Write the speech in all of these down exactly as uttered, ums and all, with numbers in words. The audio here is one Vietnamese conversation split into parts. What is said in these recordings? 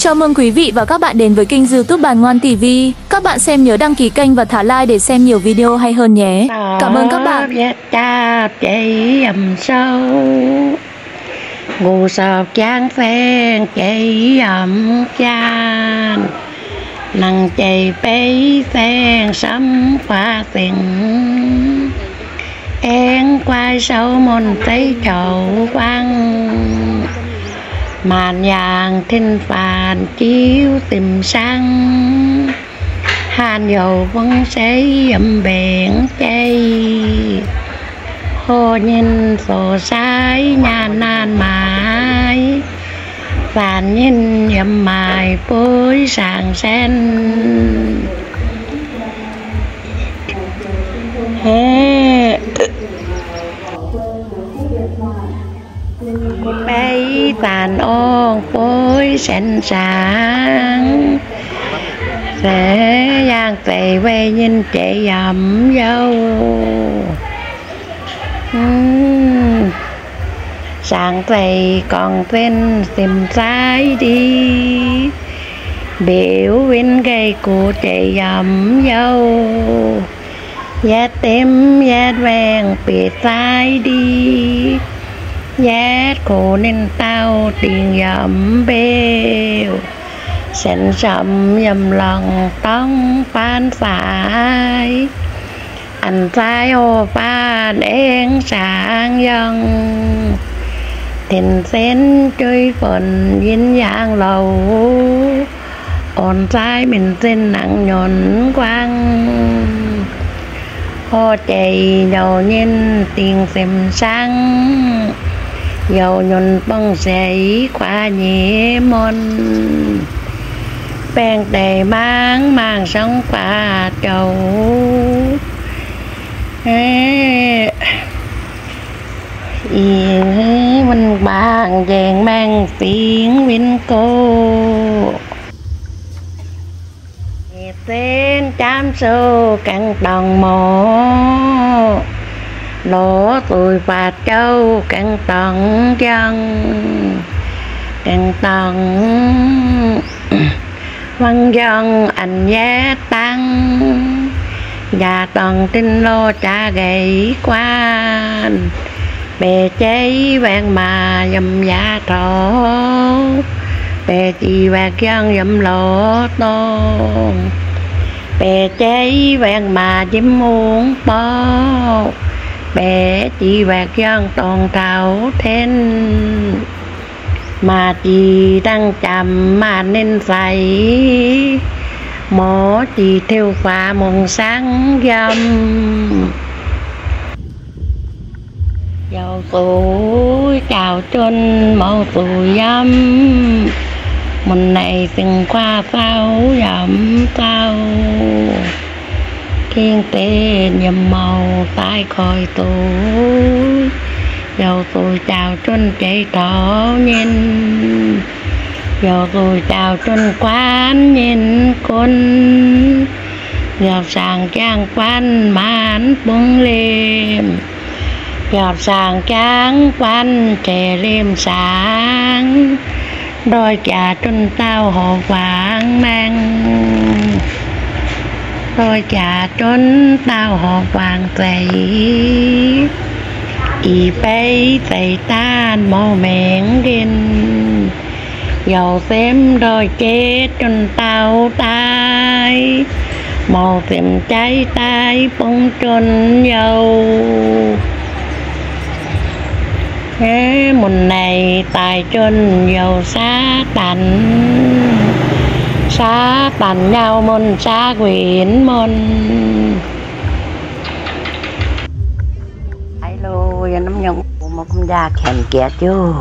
Chào mừng quý vị và các bạn đến với kênh YouTube Bàn Ngoan ti vi. Các bạn xem nhớ đăng ký kênh và thả like để xem nhiều video hay hơn nhé. Cảm ơn các bạn. Cha chạy ầm sâu ngủ sập chán phèn chạy ầm chan nằng chạy bấy phèn sắm pha tình én quay sâu môn thấy chậu quăng màn nhàng thiên phàn chiếu tìm sang hàn dầu vẫn sấy ấm bèn chay hồ nhìn sổ sái nhà nan mãi phàn nhìn ấm mài bối sàng sen hey. Bấy tàn ôn bối sẵn sáng sẽ giang tệ quay nhìn chị ẩm dâu uhm. Sáng tệ còn tên tìm trái đi biểu viên gây của chị ẩm dâu giá tím giá vàng bị trái đi giá khổ nên tao tiền dầm bêu sẵn sầm dầm lòng tông phan phải anh trái hồ pha đen sáng dân thìn xén chơi phần dính dạng lầu ổn trái mình xin nặng nhọn quang hồ chạy đầu nhìn tiền xem sáng dầu nhuận bông giấy qua nhẹ môn bèn đầy mang mang sống qua trầu yên mình bàn vàng mang tiếng vinh cô tên chám sâu căng đồng mộ lỗ tuổi và châu căng tận chân căng tận văn dân anh giá tăng và toàn tin lô cha gầy quan bè cháy vàng mà dầm giá trổ bè chỉ bạc dân dầm lỗ tôn bè cháy vàng mà chim muốn bó bé chỉ bạc dân toàn thảo thêm mà chỉ đang chậm mà nên phải mỏ chỉ theo pha mong sáng dâm dầu tuổi chào trên mẫu tuổi dâm mình này từng qua sao dầm sao kiên tê nhầm màu tai khỏi tuổi dầu tuổi chào trên chạy thỏ nhìn dầu tuổi chào trên quán nhìn con dầu sàng trang quán mãn bông liềm dầu sàng trang quán trẻ liềm sáng đôi chà trên tao hồ vàng mang đôi chà trên tao hồ vàng dày y bay dày tan màu mẹn điên dầu xem đôi chết trên tao tay màu tìm cháy tay bông trên dầu thế mùn này tài trên dầu xa tạnh xa tạnh nhau môn xa quyển môn hello giờ nắm nhận một con da kèm kìa chứ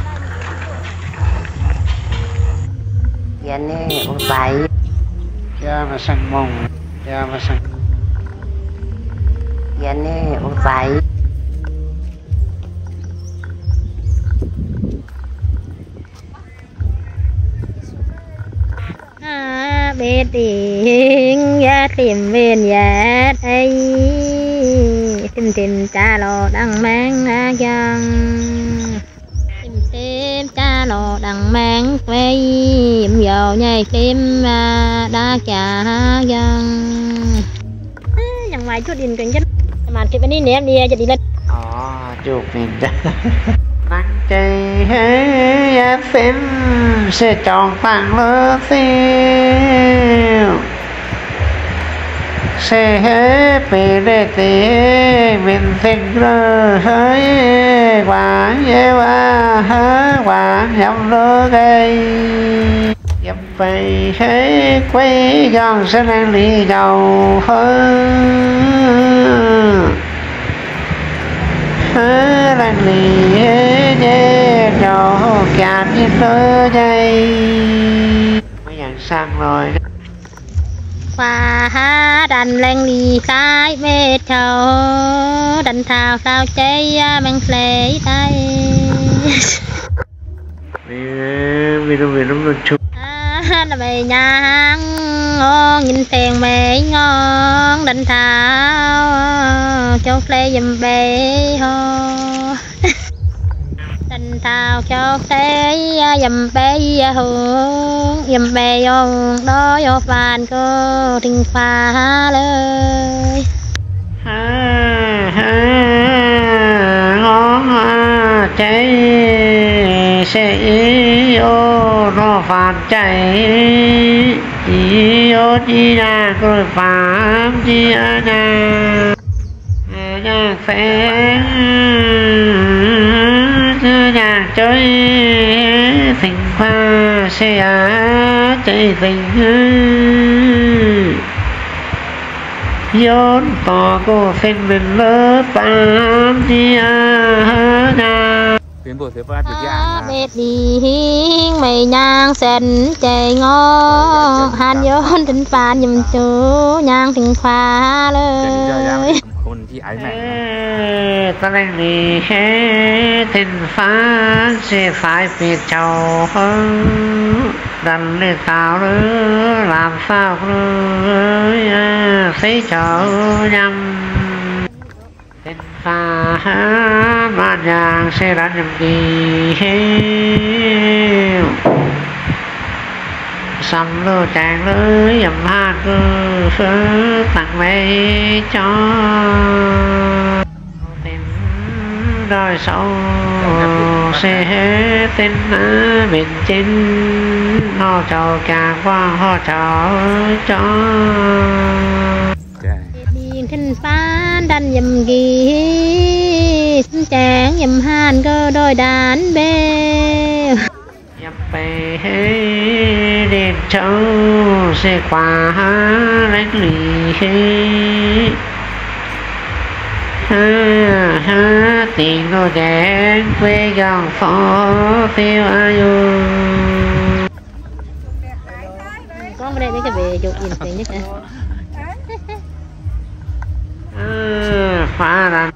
giờ nè một bài ya mà sang mong ya mà sang giờ nè một bài biết tiếng giá tìm bên giá đây tìm tìm cha lò đang mang ra dân tìm tìm cha nó đằng mang quay dùm dầu nhảy tim đã chả dân chẳng ngoài chút điền cảnh chất mà chụp bên đi nè em đi cho đi lên Ồ, chụp mình nắng cây hế phim sẽ chọn phẳng lỡ tiêu sẽ hế bề đề tế mình thích lỡ hơi quả dễ qua hế quả nhắm lỡ gây dập bày hế quay dòng sẽ đang lý giàu hơn hế đang lý hế nhé nhỏ kẹt như tớ dây mấy dạng sang rồi và ha đành lên đi sai mê châu đành thao sao chơi mang lệ tay vì vì nó vì nó luôn chụp à là mày nhang ngon nhìn tiền mày ngon đành thao cho play dùm bê ho đành thao cho play dùm bê hương dùm bê yon đó yo phàn cô tình pha lời ha ha ngon ha cháy sẽ yêu nó phản chạy yêu chi là rồi phạm chi ở nhà nhà phép nhà chơi tình khoa sẽ chơi tình vốn tỏ cô xin mình lớp tám chi ở nhà tuyến bộ sẽ phát được dạng biết đi mày nhang sen chạy ngó han vốn tình pha dùm chú nhang tình pha lời คนที่ไอ้แม่ ta đang đi hết tình phá sẽ phải biết chầu đành để tạo nữa làm sao nữa thấy chầu nhầm tình phá mà nhàng sẽ đánh nhầm đi hết xăm lô chàng lưới dầm hát cơ phớ tặng mê cho tìm đôi sâu sẽ hết tên bên trên ho trầu càng qua ho trầu cho đi thân phán đan dầm ghi chàng dầm han cơ đôi đàn bê nhập về đêm châu sẽ qua đánh lì ha ha tiền đồ đen quê dòng phó phiêu ayu con đây mấy cái về chụp nhìn tiền nhất nè phá ra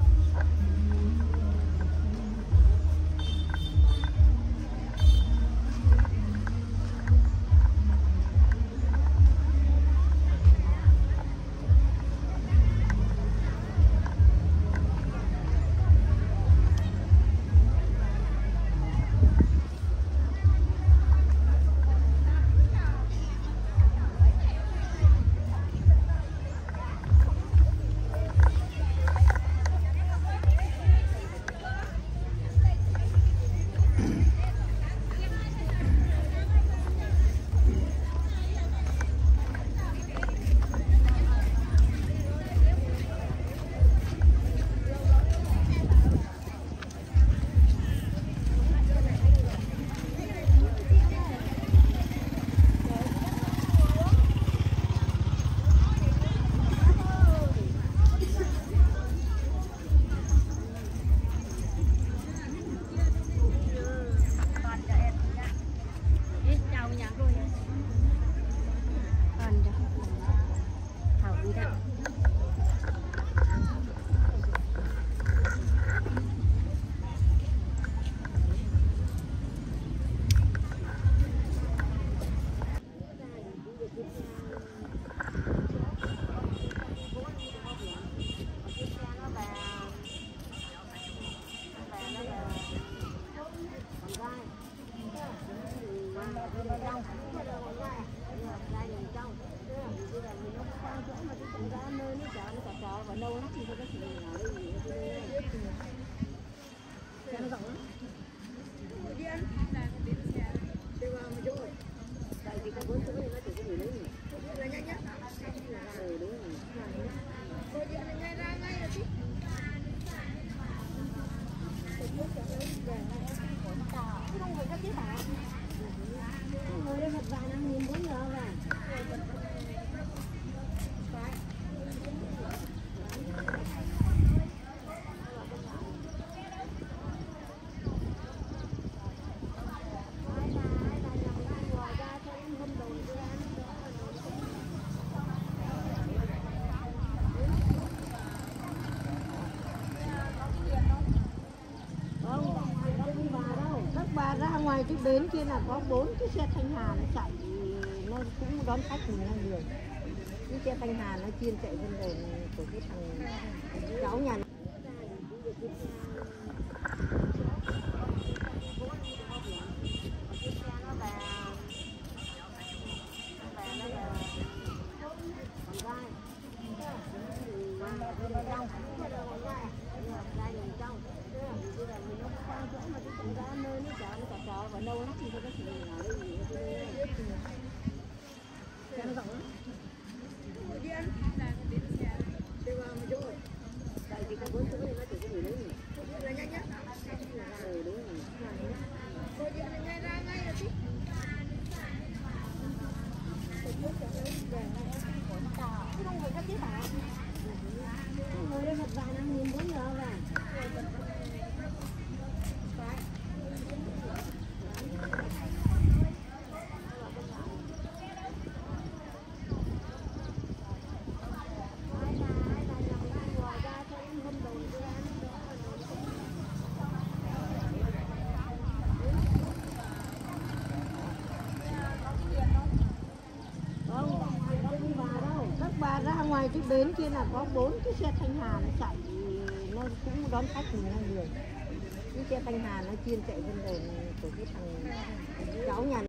Ra ngoài cái bến kia là có bốn cái xe Thanh Hà nó chạy, nó cũng đón khách mình hai người. Cái xe Thanh Hà nó chuyên chạy bên đồn của cái thằng cháu nhà. Ra ngoài cái bến kia là có bốn cái xe Thanh Hà nó chạy, nó cũng đón khách mình hai người. Cái xe Thanh Hà nó chuyên chạy bên đồn của cái thằng cháu nhà.